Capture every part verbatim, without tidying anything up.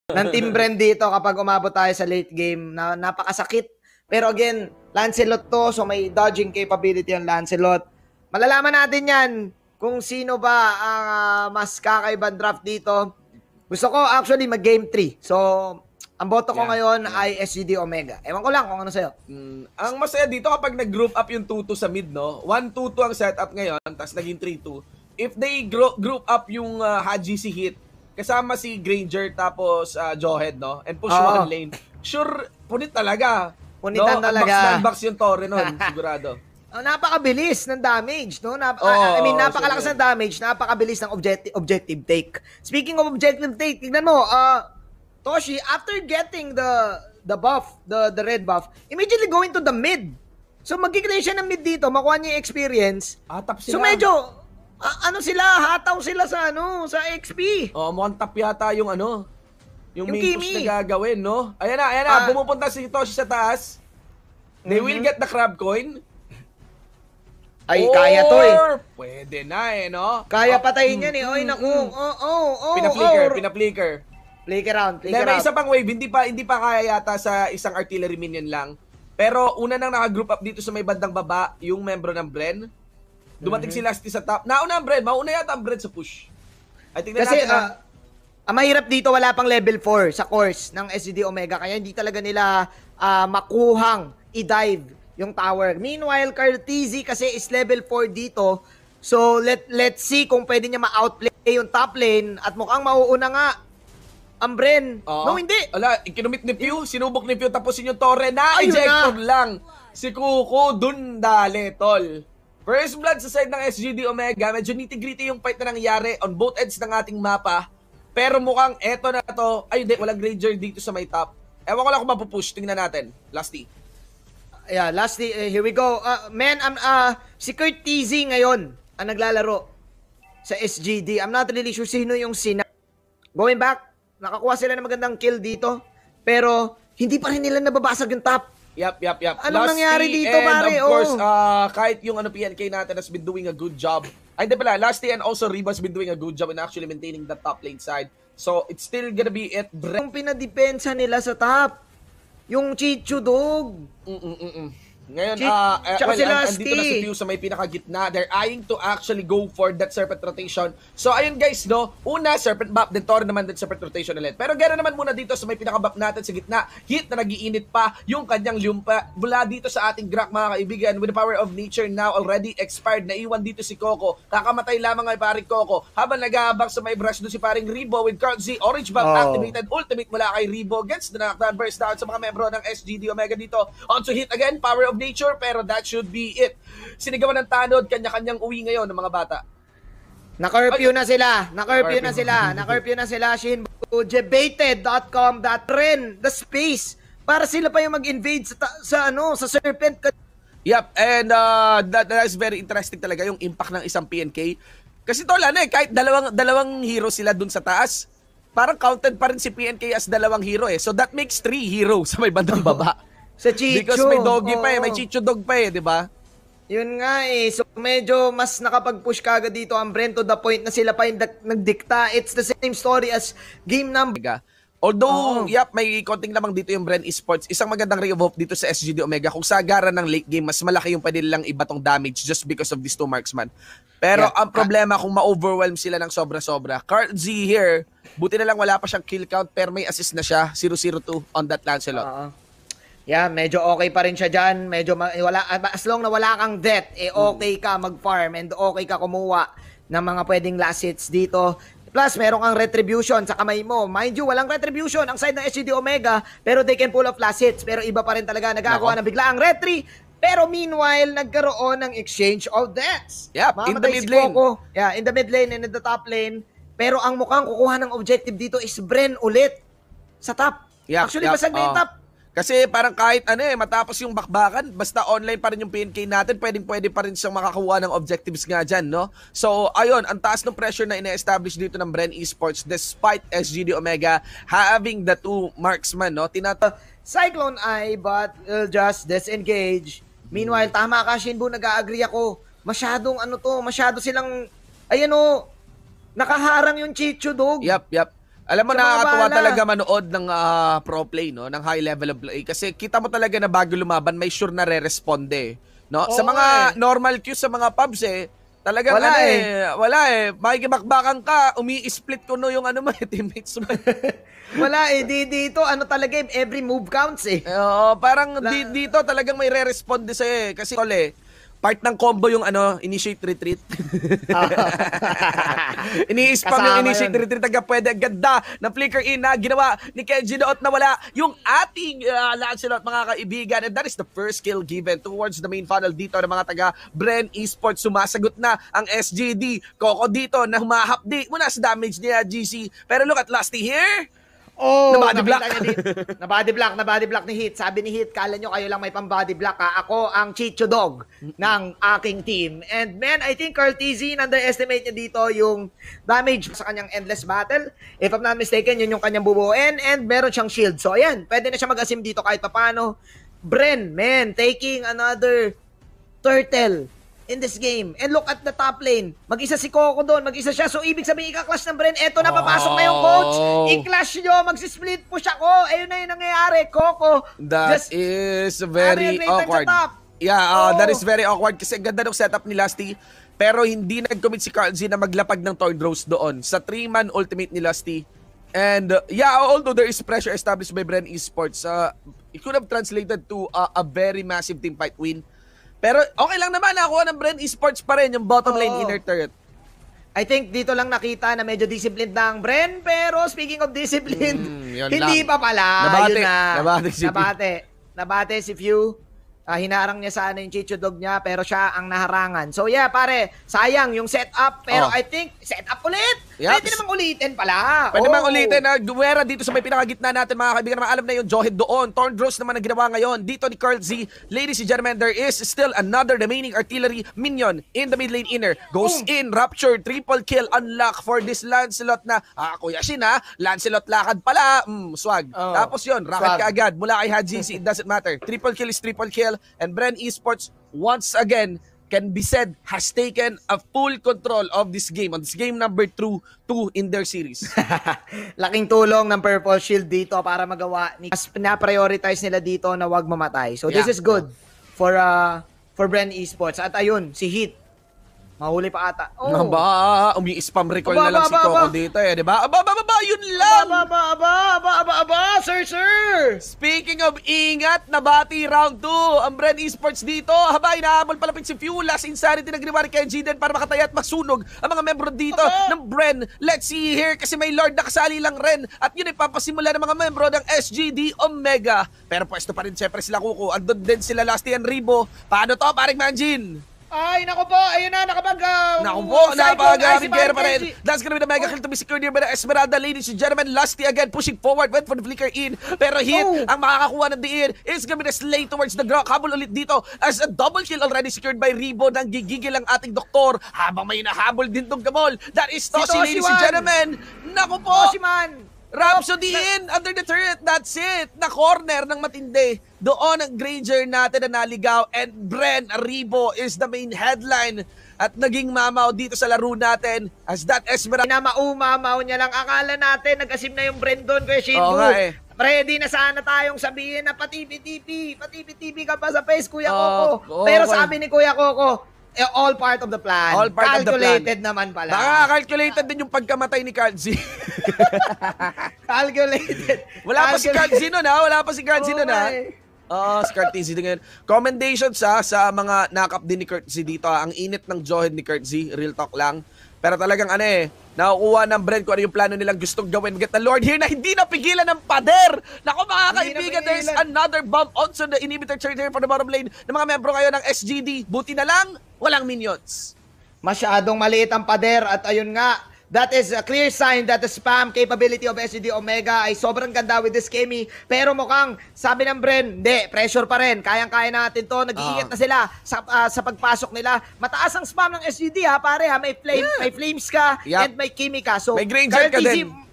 ng Team Bren dito kapag umabot tayo sa late game na napakasakit. Pero again, Lancelot to, so may dodging capability ang Lancelot. Malalaman natin yan kung sino ba ang uh, mas kakaibang draft dito. Gusto ko actually mag game three. So, ang boto ko yeah, ngayon yeah. ay S G D Omega. Ewan ko lang kung ano sa'yo. Mm, ang masaya dito kapag nag-group up yung two two sa mid, no? one two two ang setup ngayon, tapos naging three two. If they gro- group up yung uh, Haji si Hit, kasama si Granger tapos uh, Jawhead, no? And push oh. one lane. Sure, punit talaga. Punitan no? talaga. Unbox na yung Torre nun, sigurado. Oh, napakabilis ng damage, no? Nap- oh, I mean, napakalakas so, ng damage, napakabilis ng objective objective take. Speaking of objective take, tignan mo, uh, Toshi, after getting the the buff, the the red buff, immediately going to the mid. So magkikreate siya ng mid dito, makuha niya yung experience. Atap sila. So medyo uh, ano sila, hataw sila sa ano, sa X P. Oh, mukhang tap yata yung ano, yung, yung main push na gagawin, no? Ayan na, ayan na, uh, pumupunta si Toshi sa taas. They mm-hmm. will get the crab coin. Ay, or, kaya to eh. Pwede na eh, no? Kaya patayin yan eh. Oy, naku. Oh, oh, oh. Pina-flicker, oh. pina-flicker. Flicker round, flicker round. May isa pang wave, hindi pa hindi pa kaya yata sa isang artillery minion lang. Pero una nang naka-group up dito sa may bandang baba, yung membro ng Bren. Dumating mm-hmm. si Lasty sa top. Nauna ang Bren, mauna yata ang Bren sa push. I think kasi, natin, uh, ang mahirap dito, wala pang level four sa course ng S G D Omega. Kaya hindi talaga nila uh, makuhang i-dive yung tower. Meanwhile, Carteezy kasi is level four dito. So, let, let's see kung pwede niya ma-outplay yung top lane. At mukhang mauuna nga ang Bren. Oo. No, hindi. Ala, ikinumit ni Pew. Sinubok ni Pew tapusin yung Torre na ejector lang. Si Kuko dun dali, tol. First blood sa side ng S G D Omega. Medyo nitty-gritty yung fight na nangyari on both ends ng ating mapa. Pero mukhang eto na to. Ay, hindi. Walang Granger dito sa may top. Ewan ko lang kung mapupush. Tingnan natin. Lasty. Yeah, lastly, uh, here we go. Uh, man, um, uh, si Carteezy ngayon ang naglalaro sa S G D. I'm not really sure sino yung sina. Going back, nakakuha sila ng magandang kill dito. Pero, hindi pa rin nila nababasag yung top. Yep, yep, yep. Anong Lasty nangyari dito, and pare? of course, oh. uh, kahit yung ano, P N K natin has been doing a good job. Ay, hindi pala. Lasty and also Reba has been doing a good job in actually maintaining the top lane side. So, it's still gonna be it. Yung pinadepensa nila sa top. Yung Chicho Dog. Mm-mm-mm. Ngayon, Ch- uh, uh, well, si andito na si Pew sa may pinakagitna. They're eyeing to actually go for that Serpent Rotation. So, ayun guys, no? Una, Serpent Buff, then Torre naman din Serpent Rotation ulit. Pero gano'n naman muna dito sa may pinaka-buff natin sa gitna. Hit na nagiinit pa yung kanyang Lumpa. Mula dito sa ating Grak, mga kaibigan, with the power of nature now already expired. Naiwan dito si Coco. Kakamatay lamang ay paring Coco. Habang nag-aabang sa may brush doon si paring Rebo with Carl Z. Orange Buff oh. activated. Ultimate mula kay Rebo. Gets the knockdown burst down sa mga membro ng S G D Omega dito. On to hit again, power of nature, pero that should be it. Sinigawan ng tanod, kanya-kanyang uwi ngayon ng mga bata. Na-curfew na sila. Na-curfew na sila. Na-curfew na sila. Shin Debated dot com dot ren the space para sila pa yung mag-invade sa, sa ano sa Serpent. Yep, and uh, that, that is very interesting talaga yung impact ng isang P N K. Kasi tol, ano eh, kahit dalawang, dalawang hero sila dun sa taas, parang counted pa rin si P N K as dalawang hero eh. So that makes three heroes sa may bandang baba. Sa Chicho. Because may doggy oh. pa eh, may Chicho dog pa eh, di ba? Yun nga eh. So medyo mas nakapag-push kagad dito ang Bren to the point na sila pa yung nagdikta. It's the same story as game number. Although, oh. yep, may konting lamang dito yung Bren Esports. Isang magandang ray of hope dito sa S G D Omega. Kung sagaran ng late game, mas malaki yung pwede nilang ibatong damage just because of these two marksman. Pero yeah. ang problema kung ma-overwhelm sila ng sobra-sobra. Carl Z here, buti na lang wala pa siyang kill count pero may assist na siya. zero zero two on that Lancelot. Uh-huh. Yeah, medyo okay pa rin siya dyan. Medyo ma- wala, as long na wala kang death, eh okay ka mag-farm and okay ka kumuha ng mga pwedeng last hits dito. Plus, meron kang retribution sa kamay mo. Mind you, walang retribution ang side ng S G D Omega, pero they can pull off last hits. Pero iba pa rin talaga, nagkakakuha ng biglaang retri. Pero meanwhile, nagkaroon ng exchange of deaths. Yep, in the mid lane. Coco. Yeah, in the mid lane and in the top lane. Pero ang mukhang kukuha ng objective dito is Bren ulit sa top. Yep, Actually, yep, basag na yung uh, top. Kasi parang kahit ano eh, matapos yung bakbakan, basta online pa rin yung P N K natin, pwedeng pwede pa rin siyang makakuha ng objectives nga dyan, no? So, ayun, ang taas ng pressure na ina-establish dito ng Bren Esports despite S G D Omega having the two marksman, no? Tinata Cyclone Eye, but will just disengage. Meanwhile, tama ka, Shinbu, nag-a-agree ako. Masyadong ano to, masyado silang, ayan o, nakaharang yung Chicho Dog. Yep, yep. Alam mo, Siya mga nakakatuwa bahala. talaga manood ng ah, pro play, no? Ng high level of play. Kasi kita mo talaga na bago lumaban, may sure na re-responde. No? Sa Oo mga eh. normal cues sa mga pubs eh, talagang Wala ano eh. eh, wala eh. Makikibakbakan ka, umi-split ko no yung ano mo, eh, teammates mo. Wala eh, di, dito ano talaga eh, every move counts eh. Eh, Oo, parang La- di, dito talagang may re-responde sa'yo eh. Kasi tol eh, part ng combo yung ano, initiate retreat. Ini-spam yung Kasama initiate yun. retreat agad pwede. Ganda na flicker in na ginawa ni Kenji Noot na wala yung ating uh, Lancelot mga kaibigan. And that is the first kill given towards the main funnel dito ng mga taga Bren Esports. Sumasagot na ang S G D. Coco dito na humahapdi muna sa damage niya G C. Pero look at Lusty here. Oh, Na-body block. nakita niya dito. Na-body block, na-body block ni Hit. Sabi ni Hit, kala nyo kayo lang may pang-body block ha. Ako ang Chicho Dog ng aking team. And man, I think Carl T Z, underestimate niya dito yung damage sa kanyang endless battle. If I'm not mistaken, yun yung kanyang bubuin. And meron siyang shield. So ayan, pwede na siya mag-asim dito kahit papano. Bren, man, taking another turtle in this game. And look at the top lane. Mag-isa si Coco doon. Mag-isa siya. So, ibig sabihin, ika-clash ng Bren. Eto na, papasok na yung coach. Oh. I-clash nyo. Mag-split push ako. Ayun na yung nangyayari. Coco. That just is very Ariel Nathan awkward. sa top. Yeah, uh, Oh. that is very awkward kasi ganda ng setup ni Lusty. Pero hindi nag-commit si Carl Z na maglapag ng Tornrose doon sa three-man ultimate ni Lusty. And uh, yeah, although there is pressure established by Bren Esports, uh, it could have translated to uh, a very massive team fight win. Pero okay lang naman, nakuha ng Bren Esports pa rin yung bottom lane Oo. inner turret. I think dito lang nakita na medyo disciplined na ang Bren. Pero speaking of disciplined, Mm, yun hindi lang. pa pala. Nabate. Yun na. Nabate si Few. Nabate. Nabate si Few. Ah, hinarang niya sana yung Chicho Dog niya, pero siya ang naharangan. So yeah, pare, sayang yung setup. Pero Oh. I think, setup ulit. Yep. Pwede namang ulitin pala. Pwede Oh. mang ulitin na Guwera dito sa may pinakagitna natin mga kaibigan naman. Alam na yung Johed doon. Tornrose naman ang ginawa ngayon. Dito ni Carl Z. Ladies and gentlemen, there is still another remaining artillery minion in the mid lane inner. Goes Boom. in, Rapture, triple kill, unlock for this Lancelot na, ah, Kuya Shin ha, Lancelot lakad pala. Mm, swag. Oh. Tapos yun, rocket Swag. ka agad mula kay Haji C. It doesn't matter. Triple kill is triple kill. And Bren Esports, once again, can be said, has taken a full control of this game. On this game number two, two in their series. Laking tulong ng Purple Shield dito para magawa ni mas na-prioritize nila dito na wag mamatay. So this Yeah. is good for uh for Bren Esports. At ayun, si Heat. Mahuli pa ata. Oh. Aba, umi-spam recall Aba, na lang aba, si aba, Coco aba. dito eh, di ba? Aba, aba, aba, yun lang! Aba, aba, aba, aba, aba, aba, sir, sir! Speaking of ingat, nabati round two. Ang Bren Esports dito. Haba, inahabol palapit si Few. Last insanity na ginawa ni Kenji din para makataya at masunog ang mga membro dito Aba. ng Bren. Let's see here kasi may Lord na kasali lang rin. At yun ay papasimula ng mga membro ng S G D Omega. Pero pwesto pa rin siyempre sila Kuko. Andun din sila Lusty and Ribo. Paano to, paring Manjin? Ay, naku po, ayun na, nakapag... Uh, Naku po, napakagaling kera pa rin. Kenji. That's gonna be the mega kill to be secured here by the Esmeralda. Ladies and gentlemen, Lusty again pushing forward, went for the flicker in. Pero hit, Oh. ang makakakuha ng diin is gonna be the slay towards the ground. Habol ulit dito as a double kill already secured by Ribo. Nang gigigil ang ating doktor habang may nahabol din tong gamol. That is Toshi, Toshi ladies and Wan. gentlemen. Naku po, Oh, si Man! Rhapsody in under the turret. That's it. Na corner ng matindi. Doon ang Granger natin na naligaw. And Bren Ribo is the main headline. At naging mamaw dito sa laro natin as that Esmeralda. Na maumamaw niya lang. Akala natin, nag-asim na yung Brendon, Kuya Shinbu. Oo nga eh. Ready na sana tayong sabihin na pati-T P, pati-T P ka pa sa face, Kuya Oo, Coco. oo, Pero okay. sabi ni Kuya Coco, eh, all part of the plan. All part of the plan. Calculated naman pala. Nakaka-calculated din yung pagkamatay ni Carl Z. Calculated. Wala pa si Carl Z nun ha. Wala pa si Carl Z nun ha. Okay. Oo, si Kurt Z din ngayon. Commendations ha sa mga knock-up din ni Kurt Z dito. ha. Ang init ng Johed ni Kurt Z. Real talk lang. Pero talagang ano eh, nakukuha ng Bren kung ano yung plano nilang gustong gawin. Get the Lord here na hindi napigilan ng pader. Naku mga Hindi kaibigan, there's napigilan. another bomb also the inhibitor charge here for the bottom lane ng mga membro ngayon ng S G D. Buti na lang, walang minions. Masyadong maliit ang pader at ayun nga, that is a clear sign that the spam capability of S G D Omega ay sobrang ganda with this Kemi. Pero mukhang, sabi ng Bren, hindi, pressure pa rin. Kayang-kaya natin to. Nag-iingat Ah. na sila sa, ah, sa pagpasok nila. Mataas ang spam ng S G D ha, pare ha. May, flame, may flames ka Yup. and may Kimi ka. So, May Granger ka Carl T Z, din.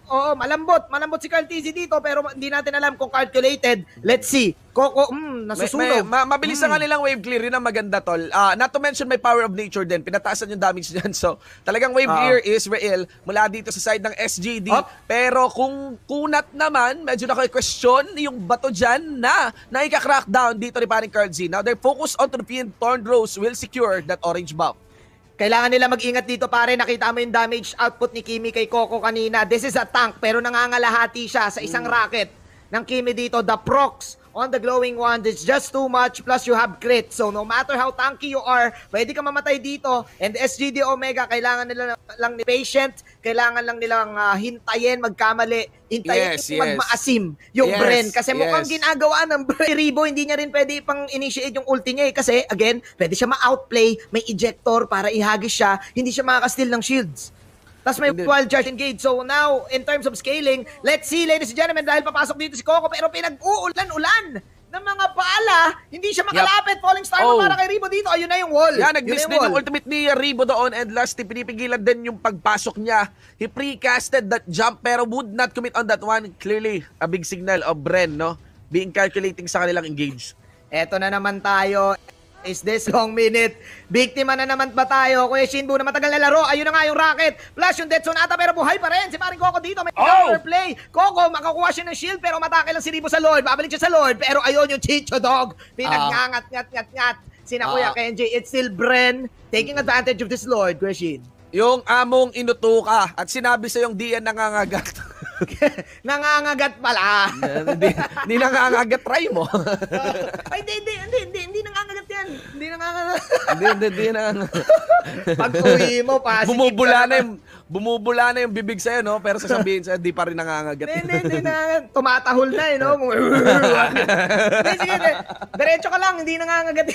Oo, malambot. Malambot si Carl T Z dito pero hindi natin alam kung calculated. Let's see. Coco, mm, May, nasusunog. may, ma- mabilis ang Mm. kanilang wave clear. Yun ang maganda, tol. Ah, not to mention may power of nature din. Pinataasan yung damage dyan. So, talagang wave Ah. clear is real mula dito sa side ng S G D. Up. Pero kung kunat naman, medyo naka-question yung bato dyan na naika-crackdown dito ni paring Carl Z. Now, their focus on to the Fiend Thorn Rose will secure that orange buff. Kailangan nila mag-ingat dito pare. Nakita mo yung damage output ni Kimi kay Coco kanina. This is a tank pero nangangalahati siya sa isang rocket ng Kimi dito. The procs on the glowing wand is just too much plus you have crit. So no matter how tanky you are, pwede ka mamatay dito. And S G D Omega, kailangan nila lang ni patient. Kailangan lang nilang uh, hintayin, magkamali. Hintayin Yes, yes. magmaasim yung Yes, Bren. Kasi yes. mukhang ginagawa ng Bren. Ribo, hindi niya rin pwede pang initiate yung ulti niya eh. Kasi again, pwede siya ma-outplay, may ejector para ihagis siya. Hindi siya makakasteal ng shields. Tapos may Hindi. wild charge engage. So now, in terms of scaling, let's see, ladies and gentlemen, dahil papasok dito si Coco, pero pinag-uulan-ulan ng mga pala, hindi siya makalapit. Falling star Oh. para kay Ribo dito. Ayun na yung wall. Yan, Yun nag-miss na din wall. yung ultimate ni Ribo doon and last, pinipigilan din yung pagpasok niya. He pre-casted that jump pero would not commit on that one. Clearly, a big signal of Bren, no? Being calculating sa kanilang engage. Eto na naman tayo. Is this long minute? Biktima na naman ba tayo? Kuya Shinbu na matagal na laro. Ayun na nga yung rocket. Plus yung Dead Sonata pero buhay pa rin. Si paring Coco dito. May Oh! counterplay. Coco makakuha siya ng shield pero matake lang si Ribo sa Lord. Babalik siya sa Lord. Pero ayun yung Chicho Dog. Pinagngangat-ngat-ngat-ngat. Sina Kuya Ah. Kenji. It's still Bren taking advantage of this Lord, Kuya Shin. Yung among inutuka at sinabi sa yung di yan nangangagat. Nangangagat pala. Hindi hindi nangangagat, try mo. Ay, hindi, hindi, hindi, hindi, hindi nangangagat yan. Hindi nangangagat. Hindi, hindi, hindi nangangagat. Pag uwi mo, positive Bumubula ka na yung bumubula na yung bibig sa'yo, no? Pero sasabihin sa'yo, di pa rin nangangagat. Hindi, hindi, hindi na. Tumatahol na eh, no? Hindi, sige, hindi. Diretso ka lang, hindi nangangagat.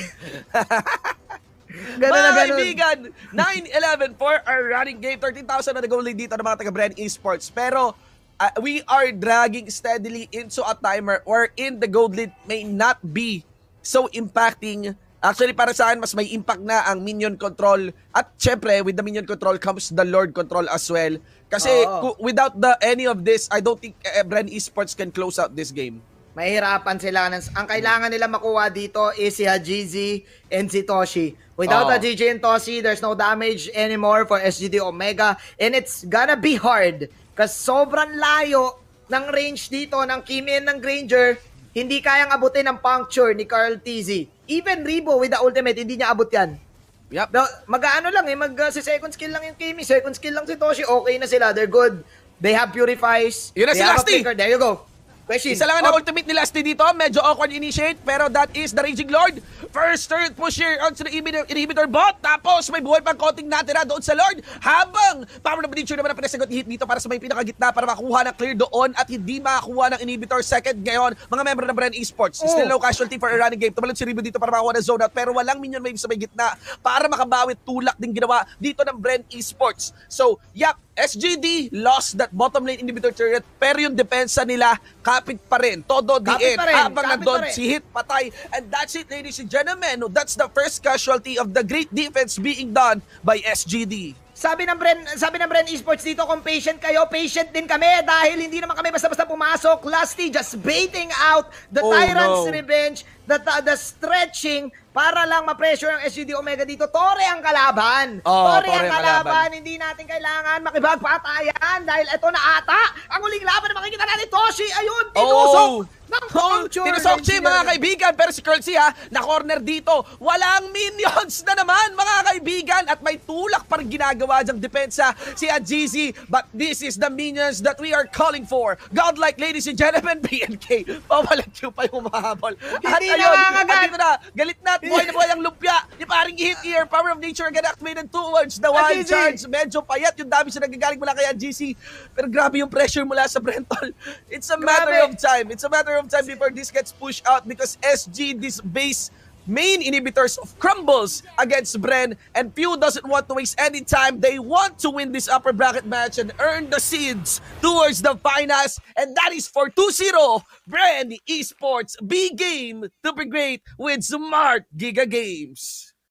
Ganun na Mga ganun. kaibigan, nine eleven for our running game. thirteen thousand na nag-goal lead dito ng mga taga-Bren Esports. Pero uh, we are dragging steadily into a timer wherein the gold lead may not be so impacting. Actually, para sa akin, mas may impact na ang minion control. At syempre, with the minion control comes the Lord control as well. Kasi Oo. ku- without the any of this, I don't think uh, Bren Esports can close out this game. Mahirapan sila. Ang kailangan nila makuha dito is si Hajizi and si Toshi. Without Oo. Hajizi and Toshi, there's no damage anymore for S G D Omega. And it's gonna be hard. Kasi sobrang layo ng range dito ng Kimi and ng Granger. Hindi kayang abutin ang puncture ni Carl T Z. Even Ribo with the ultimate, hindi niya abot yan. Yep. Mag-ano lang eh, mag uh, si second skill lang yung Kimi, second skill lang si Toshi, okay na sila, they're good. They have purifies. Yun na they si have a Lasty. flicker. There you go. Question. Isa lang Oh, ang ultimate ni Lasty dito. Medyo awkward initiate, pero that is the Raging Lord. First turret push here onto the inhibitor, inhibitor bot. Tapos may buhay pang konting natira doon sa Lord. Habang power of nature naman ang pinasagot hit dito para sa may pinakagitna para makuha ng clear doon at hindi makakuha ng inhibitor second ngayon. Mga member ng Bren Esports. Oh. Still no casualty for a running game. Tumalon si Ribo dito para makakuha ng zone out. Pero walang minion wave sa may gitna para makabawi. Tulak din ginawa dito ng Bren Esports. So, yap, S G D lost that bottom lane inhibitor turret pero yung depensa nila kapit pa rin. Todo the Kapit end. pa rin, Habang kapit nandun pa rin. si hit, patay. And that's it, ladies and gentlemen. That's the first casualty of the great defense being done by S G D. Sabi ng Bren, sabi ng Bren Esports dito, kung patient kayo, patient din kami dahil hindi naman kami basta-basta pumasok. Lasty just baiting out the Oh, Tyrant's no. Revenge, the, the stretching para lang ma-pressure ang S G D Omega dito. Tore ang kalaban. Oh, Tore, Tore ang ang kalaban. kalaban. Hindi natin kailangan makipagpatayan dahil ito na ata ang huling laban na makikita natin. Toshi, ayun, tinusok Oh. ng Oh, puncture. tinusok siya mga kaibigan, pero si Curtsy ha, na-corner dito. Walang minions na naman mga kaibigan at may tulak pa rin ginagawa dyang depensa si Ajizi. But this is the minions that we are calling for. Godlike, ladies and gentlemen, B N K. Pawalag Q pa yung mahabol. At Hindi ayun, nangangagat. andito na, galit na at buhay na buhay ang lumpia. Ni paring hit here, power of nature again activated towards the wild Ajizi. charge. Medyo payat yung dami siya nagagaling mula kay Ajizi. Pero grabe yung pressure mula sa Brentol. It's a matter Grabe. of time. It's a matter of time before this gets pushed out because S G, this base main inhibitors of crumbles against Bren, and Pew doesn't want to waste any time. They want to win this upper bracket match and earn the seeds towards the finals, and that is for two zero Bren Esports. Big game to be great with Smart Giga Games.